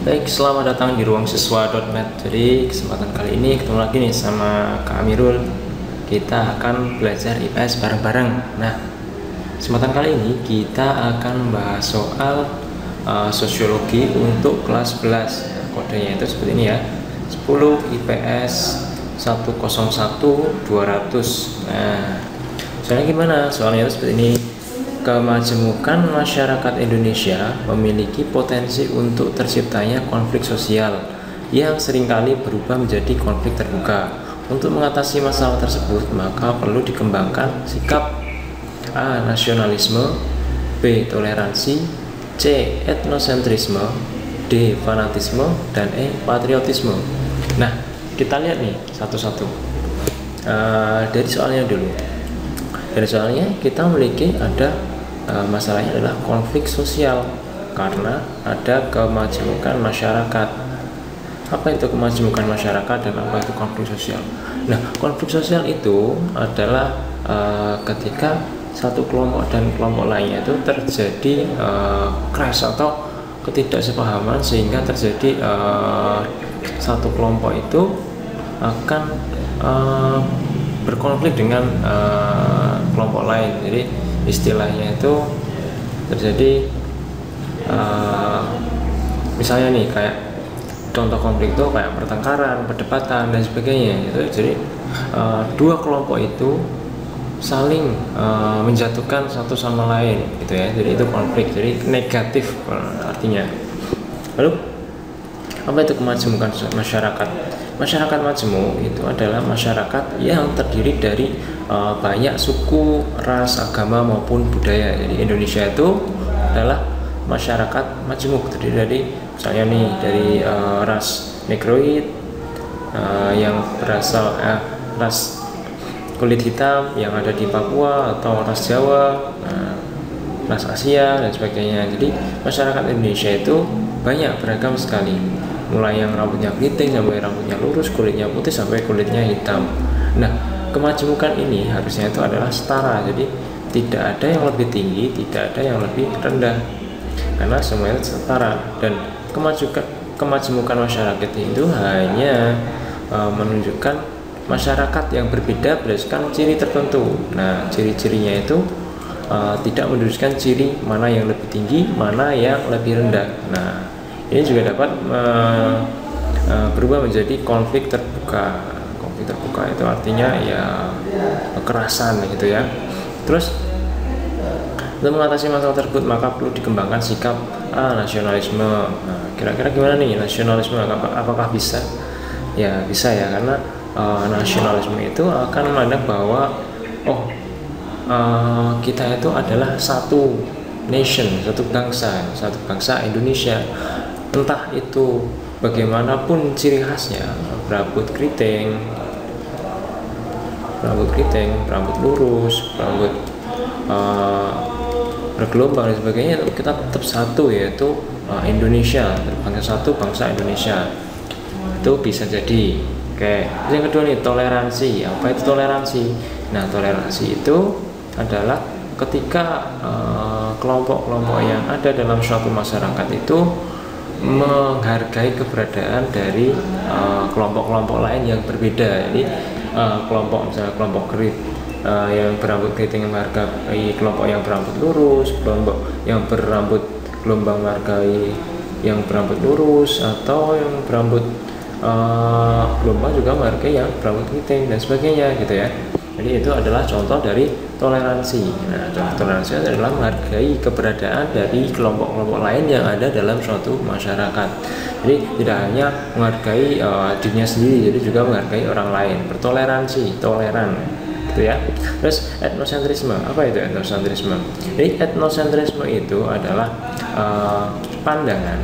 Baik, selamat datang di ruang siswa.net. Jadi kesempatan kali ini ketemu lagi nih sama Kak Amirul. Kita akan belajar IPS bareng-bareng. Nah, kesempatan kali ini kita akan membahas soal sosiologi untuk kelas 11. Kodenya itu seperti ini ya, 10 IPS 101-200. Nah, soalnya gimana? Soalnya itu seperti ini. Kemajemukan masyarakat Indonesia memiliki potensi untuk terciptanya konflik sosial yang seringkali berubah menjadi konflik terbuka. Untuk mengatasi masalah tersebut, maka perlu dikembangkan sikap A. Nasionalisme, B. Toleransi, C. Etnosentrisme, D. Fanatisme, dan E. Patriotisme. Nah, kita lihat nih satu-satu. Dari soalnya dulu. Dari soalnya kita memiliki ada masalahnya adalah konflik sosial karena ada kemajemukan masyarakat. Apa itu kemajemukan masyarakat dan apa itu konflik sosial? Nah, konflik sosial itu adalah ketika satu kelompok dan kelompok lainnya itu terjadi clash atau ketidaksepahaman sehingga terjadi satu kelompok itu akan berkonflik dengan kelompok lain. Jadi istilahnya itu terjadi misalnya nih kayak contoh konflik itu kayak pertengkaran, perdebatan dan sebagainya gitu. Jadi dua kelompok itu saling menjatuhkan satu sama lain gitu ya. Jadi itu konflik, jadi negatif artinya. Lalu apa itu kemajemukan masyarakat? Masyarakat majemuk itu adalah masyarakat yang terdiri dari banyak suku, ras, agama maupun budaya. Jadi Indonesia itu adalah masyarakat majemuk, terdiri dari misalnya nih dari ras Negroid yang berasal ras kulit hitam yang ada di Papua, atau ras Jawa, ras Asia dan sebagainya. Jadi masyarakat Indonesia itu banyak, beragam sekali. Mulai yang rambutnya keriting sampai rambutnya lurus, kulitnya putih sampai kulitnya hitam. Nah, kemajemukan ini harusnya itu adalah setara. Jadi tidak ada yang lebih tinggi, tidak ada yang lebih rendah, karena semuanya setara. Dan kemajemukan masyarakat itu hanya menunjukkan masyarakat yang berbeda berdasarkan ciri tertentu. Nah, ciri-cirinya itu tidak menunjukkan ciri mana yang lebih tinggi, mana yang lebih rendah. Nah, ini juga dapat berubah menjadi konflik terbuka. Konflik terbuka itu artinya ya kekerasan gitu ya. Terus untuk mengatasi masalah tersebut maka perlu dikembangkan sikap nasionalisme. Nah, kira-kira gimana nih nasionalisme? Apakah bisa? Ya bisa ya, karena nasionalisme itu akan memandang bahwa kita itu adalah satu nation, satu bangsa Indonesia. Entah itu bagaimanapun ciri khasnya, rambut keriting, rambut lurus, rambut bergelombang dan sebagainya, kita tetap satu, yaitu Indonesia, bangsa Indonesia. Itu bisa jadi. Oke, yang kedua nih, toleransi. Apa itu toleransi? Nah, toleransi itu adalah ketika kelompok-kelompok yang ada dalam suatu masyarakat itu menghargai keberadaan dari kelompok-kelompok lain yang berbeda. Jadi misalnya kelompok yang berambut keriting menghargai kelompok yang berambut lurus, kelompok yang berambut gelombang menghargai yang berambut lurus, atau yang berambut gelombang juga menghargai yang berambut keriting dan sebagainya gitu ya. Jadi itu adalah contoh dari toleransi. Nah, toleransi adalah menghargai keberadaan dari kelompok-kelompok lain yang ada dalam suatu masyarakat. Jadi tidak hanya menghargai dirinya sendiri, jadi juga menghargai orang lain. Bertoleransi, toleran, gitu ya. Terus etnosentrisme. Apa itu etnosentrisme? Jadi etnosentrisme itu adalah pandangan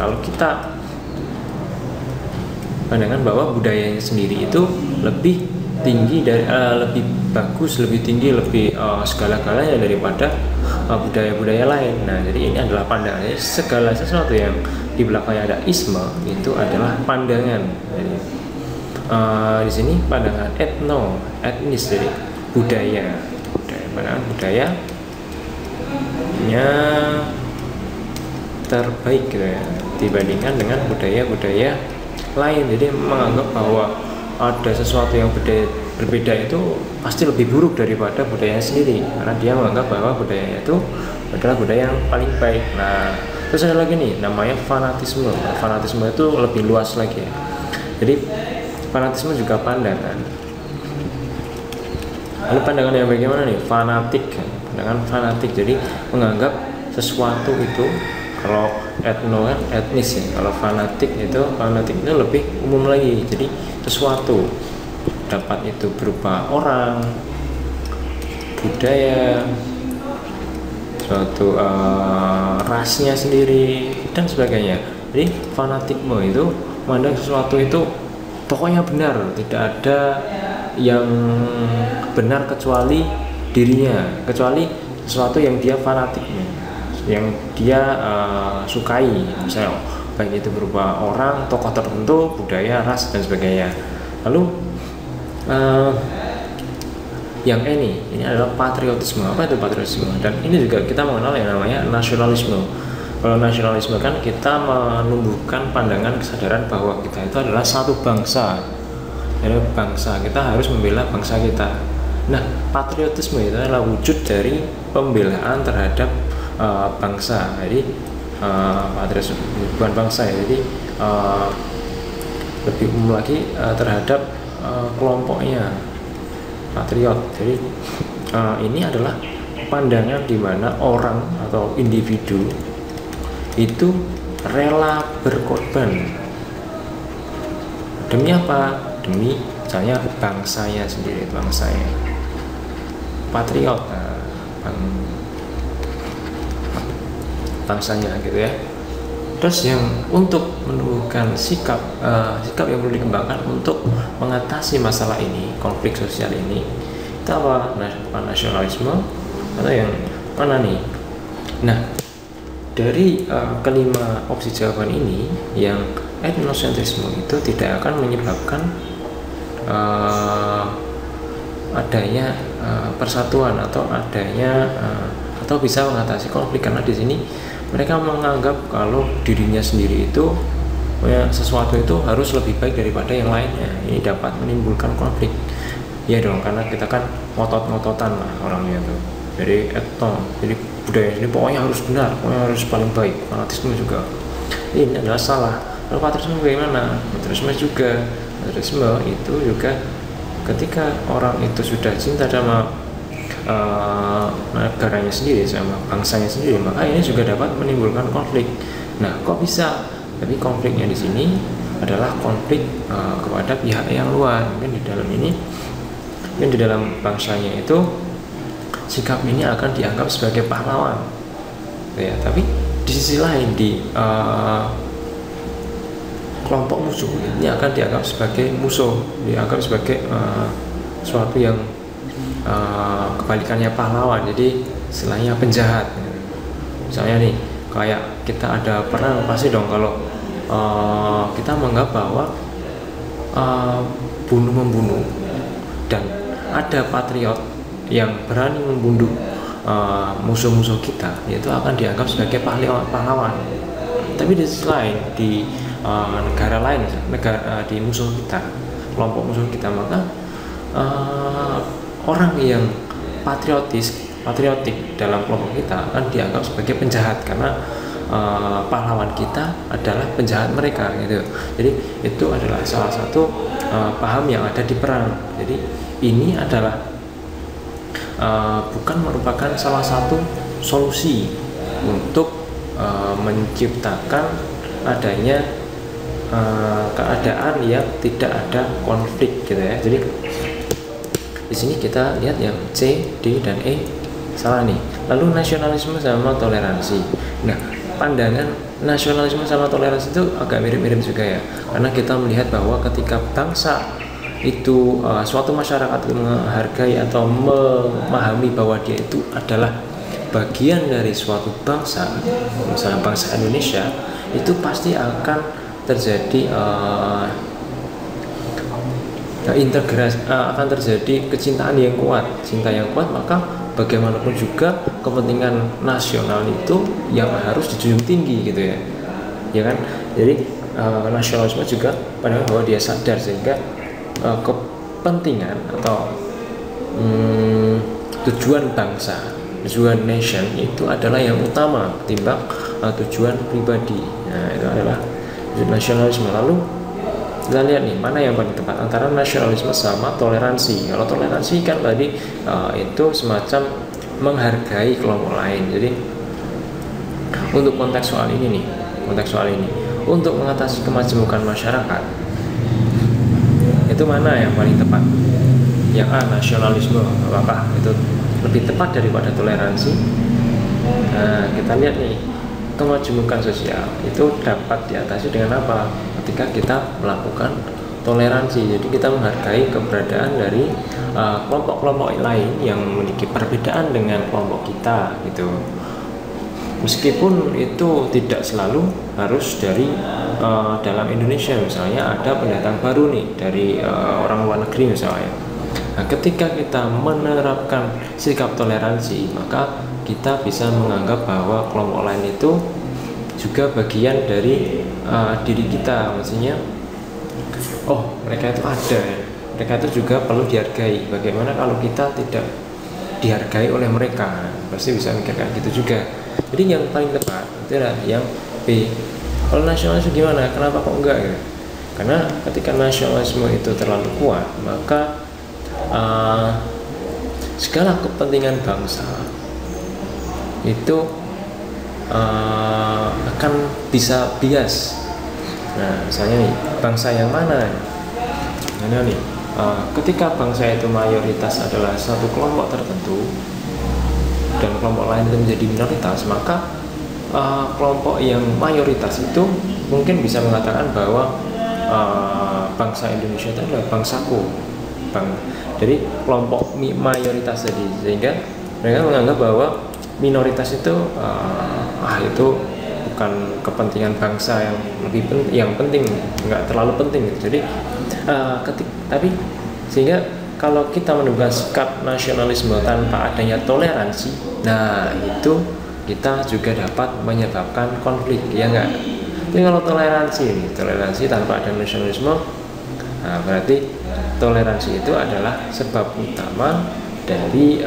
bahwa budayanya sendiri itu lebih tinggi lebih bagus, lebih tinggi, lebih segala-galanya daripada budaya-budaya lain. Nah, jadi ini adalah pandangan. Jadi segala sesuatu yang di belakangnya ada isme itu adalah pandangan. Jadi di sini pandangan etnis, jadi pandangan budayanya terbaik gitu ya. dibandingkan dengan budaya-budaya lain. Jadi menganggap bahwa ada sesuatu yang berbeda itu pasti lebih buruk daripada budayanya sendiri, karena dia menganggap bahwa budayanya itu adalah budaya yang paling baik. Nah, terus ada lagi nih namanya fanatisme. Fanatisme itu lebih luas lagi ya. Jadi fanatisme juga pandangan. Lalu pandangan yang bagaimana nih? Fanatik. Pandangan fanatik. Jadi menganggap sesuatu itu, kalau etno kan etnis ya. Kalau fanatik itu lebih umum lagi. Jadi sesuatu dapat itu berupa orang, budaya, suatu rasnya sendiri dan sebagainya. Jadi fanatikme itu memandang sesuatu itu pokoknya benar, tidak ada yang benar kecuali dirinya, kecuali sesuatu yang dia fanatiknya, yang dia sukai, misalnya baik itu berupa orang, tokoh tertentu, budaya, ras dan sebagainya. Lalu yang ini adalah patriotisme. Apa itu patriotisme? Dan ini juga kita mengenal yang namanya nasionalisme. Kalau nasionalisme kan kita menumbuhkan pandangan kesadaran bahwa kita itu adalah satu bangsa. Jadi bangsa kita harus membela bangsa kita. Nah, patriotisme itu adalah wujud dari pembelaan terhadap bangsa. Jadi patriotisme bukan bangsa ya. Jadi lebih umum lagi terhadap kelompoknya, patriot. Jadi ini adalah pandangan di mana orang atau individu itu rela berkorban demi apa? Demi misalnya bangsanya sendiri, bangsanya. Patriot, bangsanya gitu ya. Terus yang untuk menumbuhkan sikap yang perlu dikembangkan untuk mengatasi masalah ini, konflik sosial ini, itu apa? Nasionalisme atau yang mana nih? Nah, dari kelima opsi jawaban ini, yang etnosentrisme itu tidak akan menyebabkan adanya persatuan atau adanya atau bisa mengatasi konflik, karena di sini mereka menganggap kalau dirinya sendiri itu sesuatu itu harus lebih baik daripada yang lainnya. Ini dapat menimbulkan konflik. Ya dong, karena kita kan ngotot-ngototan lah orangnya tuh. Jadi etno, jadi budaya ini pokoknya harus benar, pokoknya harus paling baik. Fanatisme juga. Ini adalah salah. Lalu patriotisme bagaimana? Patriotisme juga. Patriotisme itu juga ketika orang itu sudah cinta sama negaranya sendiri, sama bangsanya sendiri, maka ini juga dapat menimbulkan konflik. Nah, kok bisa? Tapi konfliknya di sini adalah konflik kepada pihak yang luar. Mungkin di dalam ini, mungkin di dalam bangsanya itu sikap ini akan dianggap sebagai pahlawan, ya. Tapi di sisi lain di kelompok musuh ini akan dianggap sebagai musuh, dianggap sebagai suatu yang kebalikannya pahlawan, jadi istilahnya penjahat. Misalnya nih, kayak kita ada perang, pasti dong kalau kita menganggap bahwa bunuh-membunuh dan ada patriot yang berani membunuh musuh-musuh kita, itu akan dianggap sebagai pahlawan. Tapi di sisi lain, di negara lain, di musuh kita, kelompok musuh kita, maka orang yang patriotik dalam kelompok kita akan dianggap sebagai penjahat, karena pahlawan kita adalah penjahat mereka gitu. Jadi itu adalah salah satu paham yang ada di perang. Jadi ini adalah bukan merupakan salah satu solusi untuk menciptakan adanya keadaan yang tidak ada konflik gitu ya. Jadi di sini kita lihat yang C, D, dan E salah nih. Lalu nasionalisme sama toleransi. Nah, pandangan nasionalisme sama toleransi itu agak mirip-mirip juga ya. Karena kita melihat bahwa ketika bangsa itu suatu masyarakat itu menghargai atau memahami bahwa dia itu adalah bagian dari suatu bangsa, misalnya bangsa Indonesia, itu pasti akan terjadi integrasi, akan terjadi kecintaan yang kuat, cinta yang kuat. Maka bagaimanapun juga kepentingan nasional itu yang harus dijunjung tinggi gitu ya. ya kan? Jadi nasionalisme juga pandangan bahwa dia sadar, sehingga kepentingan atau tujuan bangsa, tujuan nation itu adalah yang utama ketimbang tujuan pribadi. Nah, itu adalah nasionalisme. Lalu kita lihat nih mana yang paling tepat antara nasionalisme sama toleransi. Kalau toleransi kan tadi itu semacam menghargai kelompok lain. Jadi untuk konteks soal ini, untuk mengatasi kemajemukan masyarakat, itu mana yang paling tepat? Yang A, nasionalisme, apakah itu lebih tepat daripada toleransi? Nah, kita lihat nih, kemajemukan sosial itu dapat diatasi dengan apa? Ketika kita melakukan toleransi. Jadi kita menghargai keberadaan dari kelompok-kelompok lain yang memiliki perbedaan dengan kelompok kita gitu. Meskipun itu tidak selalu harus dari dalam Indonesia, misalnya ada pendatang baru nih dari orang luar negeri misalnya. Nah, ketika kita menerapkan sikap toleransi, maka kita bisa menganggap bahwa kelompok lain itu juga bagian dari diri kita. Maksudnya, oh mereka itu ada ya, mereka itu juga perlu dihargai. Bagaimana kalau kita tidak dihargai oleh mereka? Pasti bisa mikirkan gitu juga. Jadi yang paling tepat itu adalah yang B. Kalau nasionalisme gimana? Kenapa kok enggak ya? Karena ketika nasionalisme itu terlalu kuat, maka segala kepentingan bangsa itu akan bisa bias. Nah, misalnya nih, bangsa yang mana? Mana nih? Ketika bangsa itu mayoritas adalah satu kelompok tertentu dan kelompok lain itu menjadi minoritas, maka kelompok yang mayoritas itu mungkin bisa mengatakan bahwa bangsa Indonesia itu adalah bangsaku. Jadi kelompok mayoritas tadi, sehingga mereka menganggap bahwa minoritas itu itu bukan kepentingan bangsa yang penting, nggak terlalu penting gitu. Jadi tapi sehingga kalau kita menemukan sikap nasionalisme tanpa adanya toleransi, nah itu kita juga dapat menyebabkan konflik, ya enggak? Jadi kalau toleransi tanpa ada nasionalisme, nah berarti toleransi itu adalah sebab utama dari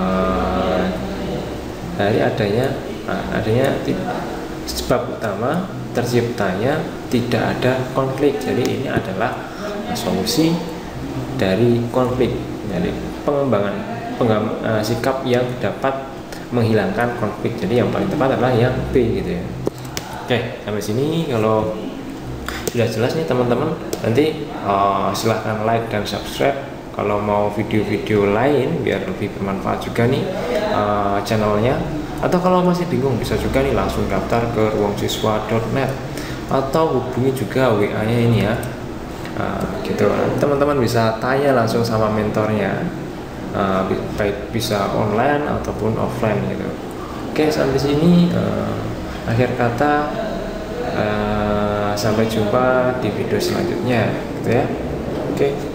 adanya sebab utama terciptanya tidak ada konflik. Jadi ini adalah solusi dari konflik, dari pengembangan sikap yang dapat menghilangkan konflik. Jadi yang paling tepat adalah yang B gitu ya. Oke, sampai sini kalau sudah jelas nih teman-teman, nanti silahkan like dan subscribe kalau mau video-video lain biar lebih bermanfaat juga nih channelnya. Atau kalau masih bingung bisa juga nih langsung daftar ke ruangsiswa.net atau hubungi juga WA-nya ini ya. Gitu, teman-teman bisa tanya langsung sama mentornya, baik bisa online ataupun offline gitu. Oke, sampai sini akhir kata, sampai jumpa di video selanjutnya gitu ya. Oke.